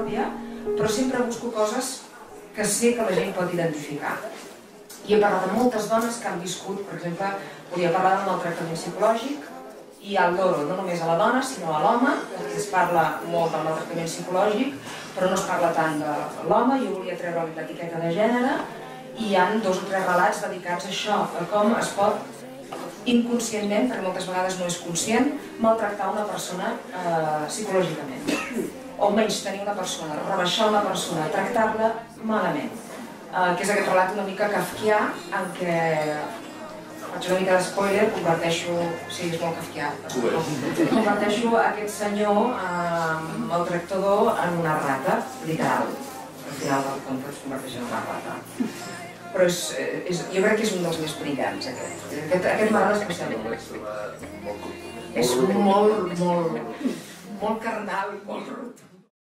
xenofòbia, però sempre busco coses que sé que la gent pot identificar. I he parlat amb moltes dones que han viscut, per exemple, volia parlar del maltractament psicològic i al loro, no només a la dona, sinó a l'home, perquè es parla molt del maltractament psicològic, però no es parla tant de l'home. Jo volia treure l'etiqueta de gènere i hi ha 2 o 3 relats dedicats a això, a com es pot inconscientment, perquè moltes vegades no és conscient, maltractar una persona psicològicament, o menystenir una persona, rebaixar una persona, tractar-la malament, que és aquest relat una mica kafkià en què, faig una mica d'espoiler, converteixo, sí, és molt kafkià, converteixo aquest senyor maltractador en una rata, literal. Al final del conte es converteix en una rata. Però jo crec que és un dels més brillants, aquest. Aquest m'agrada especialment. És molt carnal i molt rotund.